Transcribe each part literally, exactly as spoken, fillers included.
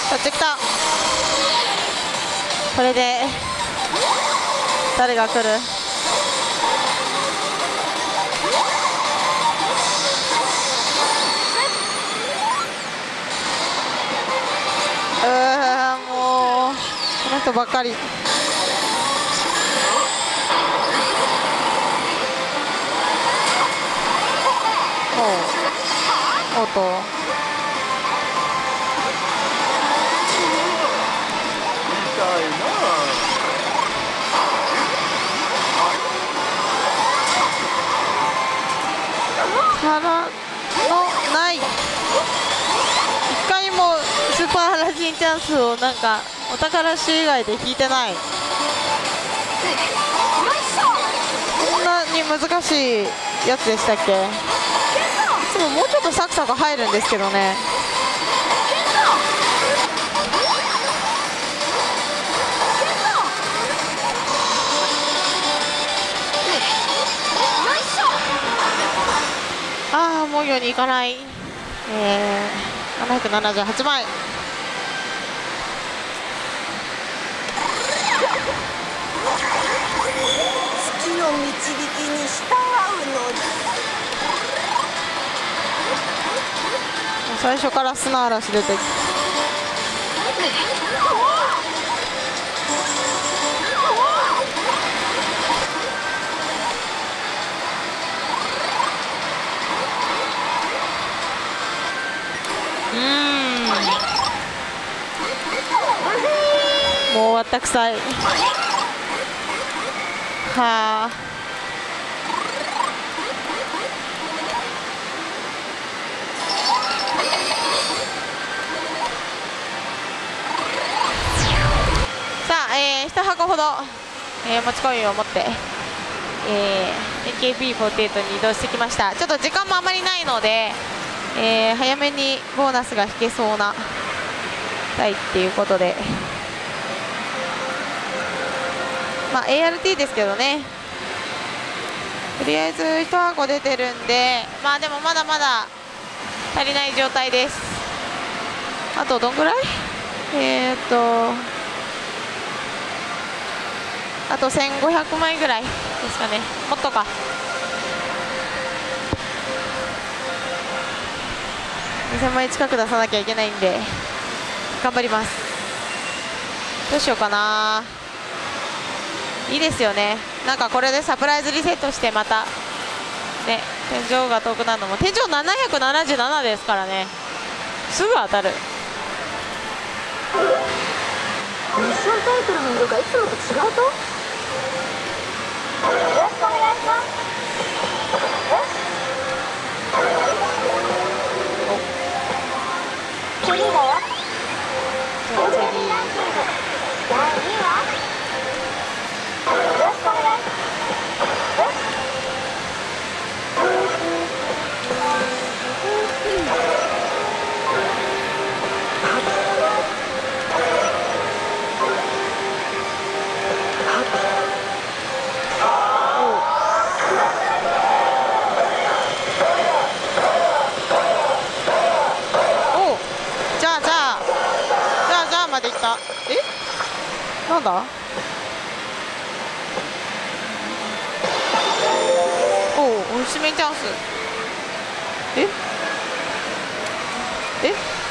タッチきた。これで誰が来る？うーもうこの人ばっかり。おう、おうとからのない。一回もスーパーハラジンチャンスをなんかお宝種以外で引いてない。こんなに難しいやつでしたっけ？いつももうちょっとサクサク入るんですけどね。ああ、もうようにいかない。えー、ななひゃくななじゅうはちまい。 月の導きに従うのです。 最初から砂嵐出てきて、うーん、もう終わったくさい。はあ、さあ、えー、いち箱ほど、えー、持ち込みを持って、えー、エーケービーフォーティーエイト に移動してきました。ちょっと時間もあまりないので、えー、早めにボーナスが引けそうな台っていうことで、まあ エーアールティー ですけどね。とりあえずいち箱出てるんで、まあでもまだまだ足りない状態です。あとどんぐらい？えーっとあとせんごひゃくまいぐらいですかね。もっとか。にせんまい近く出さなきゃいけないんで頑張ります。どうしようかな。いいですよね。なんかこれでサプライズリセットしてまたね、天井が遠くなるのも、天井ななひゃくななじゅうななですからね。すぐ当たる。 ミッションタイトルの色がいつもと違うと？よろしくお願いします。次だよ。 じゃあ次だいにいはよろしくお願いします。 までいった。え、なんだ。おお、押しめチャンス。ええ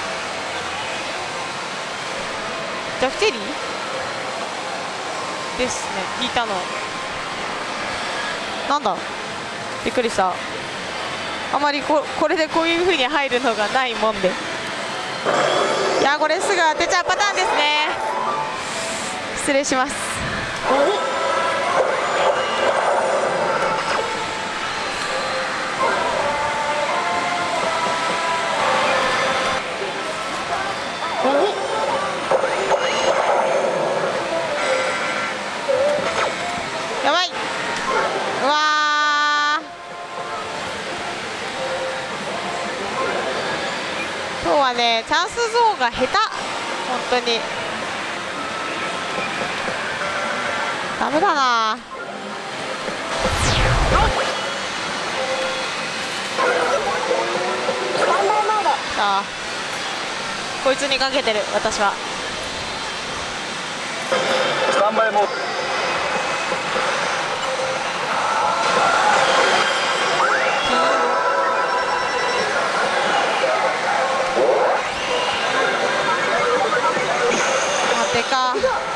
ジャフチェリーですね。引いたのなんだ。びっくりした。あまりここれでこういう風に入るのがないもんで、いやこれすぐ当てちゃうパターンですね。失礼します。やばい。うわー、今日はねチャンスゾーンが下手。本当にダメだな。あこいつにかけてる私は。 スタンバイモード。 待てか。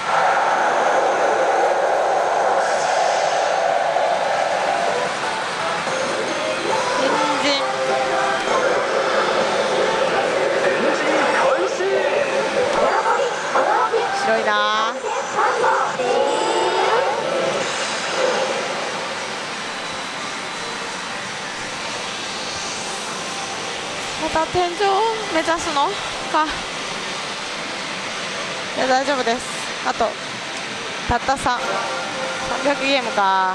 白いな。また天井を目指すのか。いや大丈夫です。あとたったさん さんびゃくゲームか。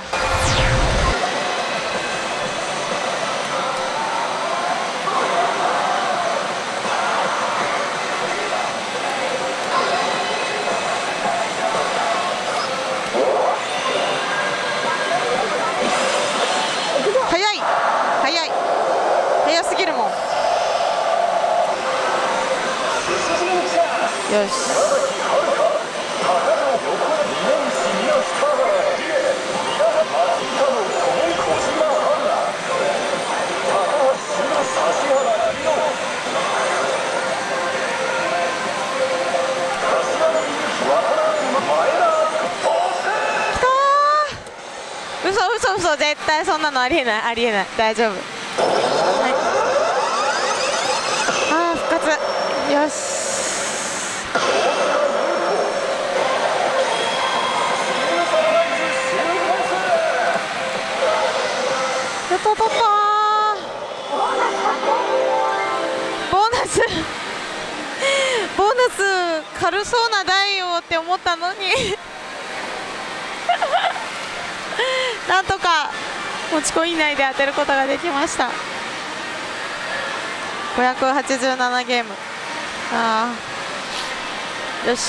早い早い早すぎるもん。よし。嘘嘘嘘、絶対そんなのありえないありえない。大丈夫。はい、ああ復活。よし。やったったったー。ボーナスボーナス軽そうな台をって思ったのになんとか持ち込み内で当てることができました。ごひゃくはちじゅうななゲーム。あーよし。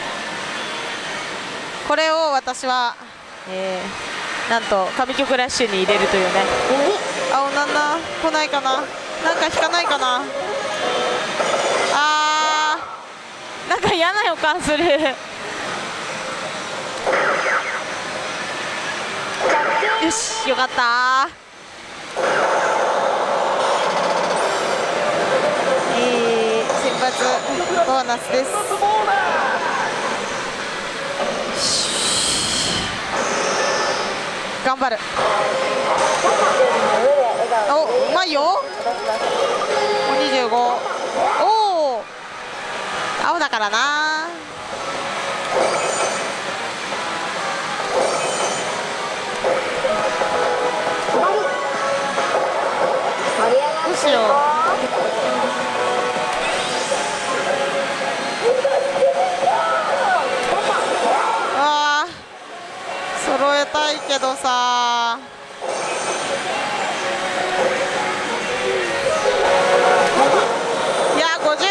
これを私は、えー、なんと神曲ラッシュに入れるというね。あおなんな来ないかな。なんか引かないかな。あーなんか嫌な予感するよしよかったー。えー、先発ボーナスです。頑張る。おうまいよ。にじゅうご。おお青だからな。どうしよう。あー揃えたいけどさ。いやごじゅう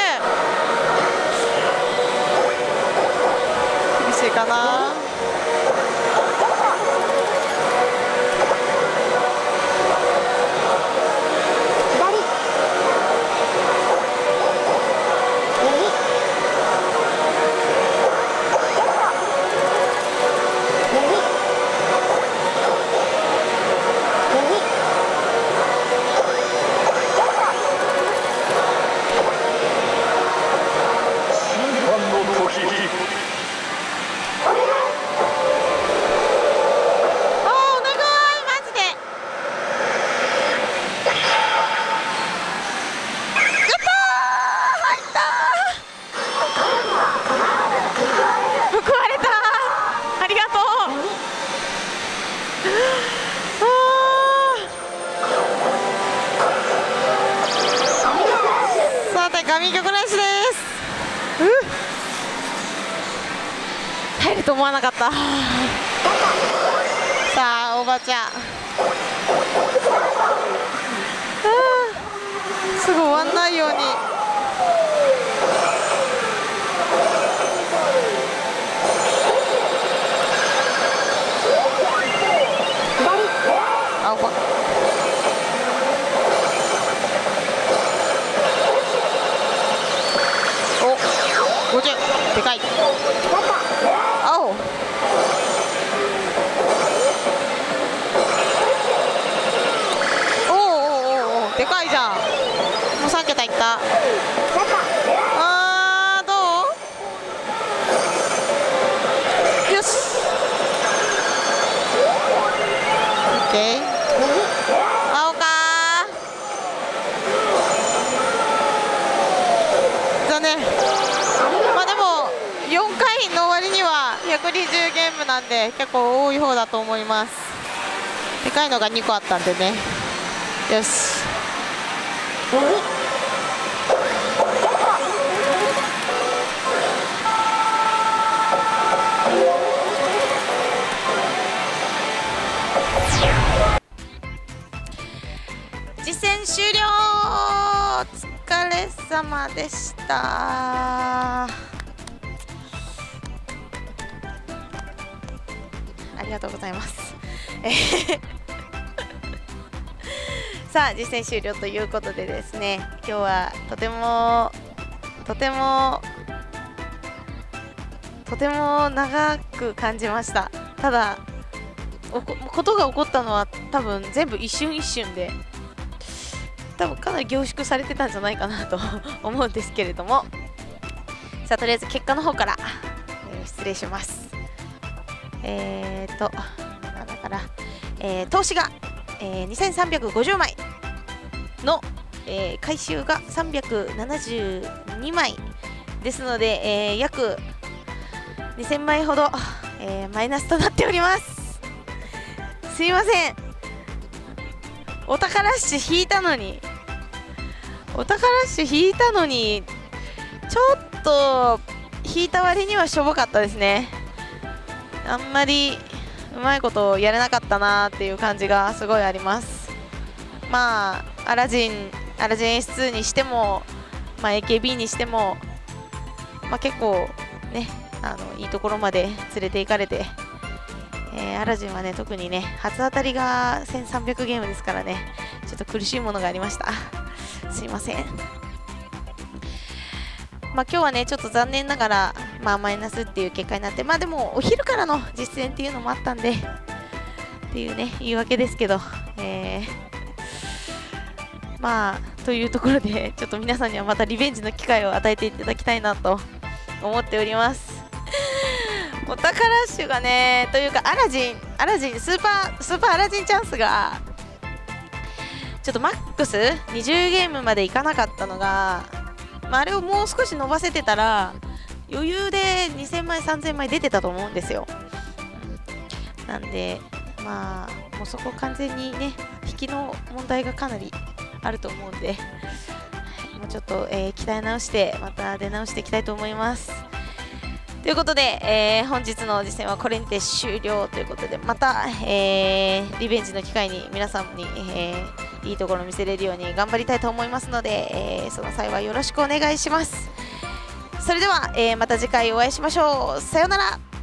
厳しいかな。神曲なしです。入ると思わなかった。さあおばちゃん、すぐ終わんないように。あおばおごじゅう、でかい。青おおおおお、でかいじゃん。もうさん桁いった。あー、どう？よし、オッケー。青かー、残念。まあでもよんかいの割にはひゃくにじゅうゲームなんで結構多い方だと思います。でかいのがにこあったんでね。よし、実戦終了。お疲れ様でした。ありがとうございます。さあ、実戦終了ということでですね、今日はとてもとてもとても長く感じました。ただおこことが起こったのは多分全部一瞬一瞬で、多分かなり凝縮されてたんじゃないかなと思うんですけれども、さあとりあえず結果の方から、えー、失礼します。えーとなんだから、えー、投資が、えー、にせんさんびゃくごじゅうまいの、えー、回収がさんびゃくななじゅうにまいですので、えー、約にせんまいほど、えー、マイナスとなっております。すいません、お宝ラッシュ引いたのにお宝ラッシュ引いたのにちょっと引いた割にはしょぼかったですね。あんまりうまいことやれなかったなーっていう感じがすごいあります。まあアラジンアラジン エスツー にしても、まあ、エーケービー にしても、まあ、結構ね、あのいいところまで連れて行かれて、えー、アラジンはね特にね初当たりがせんさんびゃくゲームですからね、ちょっと苦しいものがありました。すいません。まあ今日はねちょっと残念ながら、まあ、マイナスっていう結果になって、まあでもお昼からの実戦っていうのもあったんでっていうね言い訳ですけど、えー、まあというところでちょっと皆さんにはまたリベンジの機会を与えていただきたいなと思っております。お宝ラッシュがね、というかアラジンアラジンスーパースーパーアラジンチャンスがちょっとマックスにじゅうゲームまでいかなかったのが、まあ、あれをもう少し伸ばせてたら余裕でにせんまいさんぜんまい出てたと思うんですよ。なんでまあもうそこ完全にね引きの問題がかなりあると思うんで、もうちょっと、えー、鍛え直してまた出直していきたいと思います。ということで、えー、本日の実践はこれにて終了ということで、また、えー、リベンジの機会に皆さんに、えー、いいところを見せれるように頑張りたいと思いますので、えー、その際はよろしくお願いします。それでは、えー、また次回お会いしましょう。さようなら。